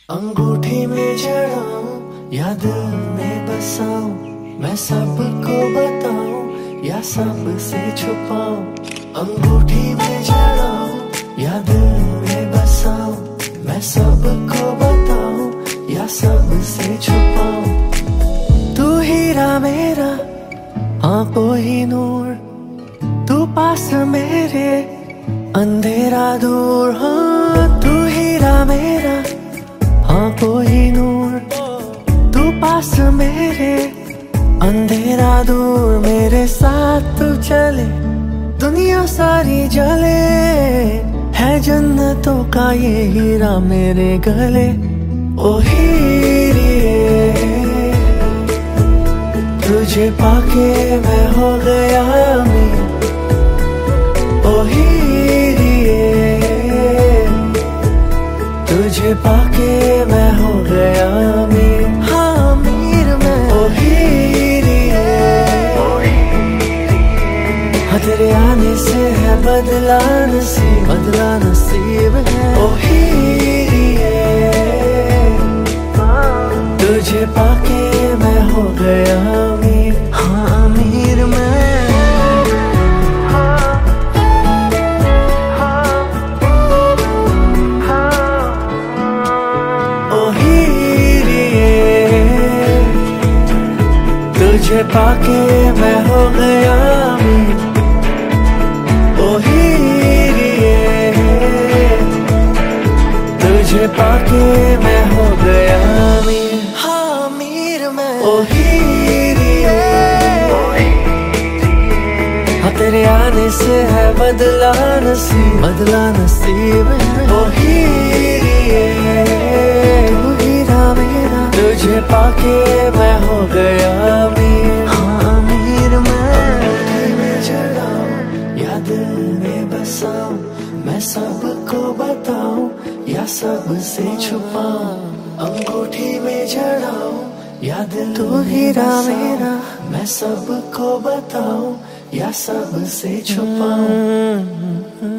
अंगूठी में जड़ाऊं या दिल में बसाऊं, मैं सबको बताऊं या सबसे छुपाऊं। अंगूठी में जड़ाऊं या दिल में बसाऊं, मैं सबको बताऊं या सबसे छुपाऊं। तू हीरा मेरा आंखों ही नूर, तू पास मेरे अंधेरा दूर। हाँ तू हीरा मेरा आंखों ही नूर, तू पास मेरे अंधेरा दूर। मेरे साथ तू चले दुनिया सारी जले, है जन्नतों का ये हीरा मेरे गले। ओ हीरिए तुझे पाके मैं हो गया अमीर। ओ हीरिए तुझे पाके मैं हो गया अमीर। हाँ अमीर मैं। ओ हीरिए हाँ तेरे आने से है बदला नसीब है। ओ हीरिए तुझे पाके मैं हो गया अमीर। हाँ अमीर मैं। तुझे पाके मैं हो गया अमीर। ओ हीरिए तुझे पाके मैं हो गया अमीर। हाँ अमीर मैं। ओ हीरिए हाँ तेरे आने से है बदला नसीब है। ओ हीरिए तू हीरा मेरा, तुझे पाके मैं हो गया अमीर। हाँ अमीर मैं जड़ाऊं या दिल में बसाऊं, मैं सबको बताऊं या सबसे छुपाऊं। अंगूठी में जड़ाऊं या दिल तू हीरा मेरा, मैं सबको बताऊं या सबसे छुपाऊं।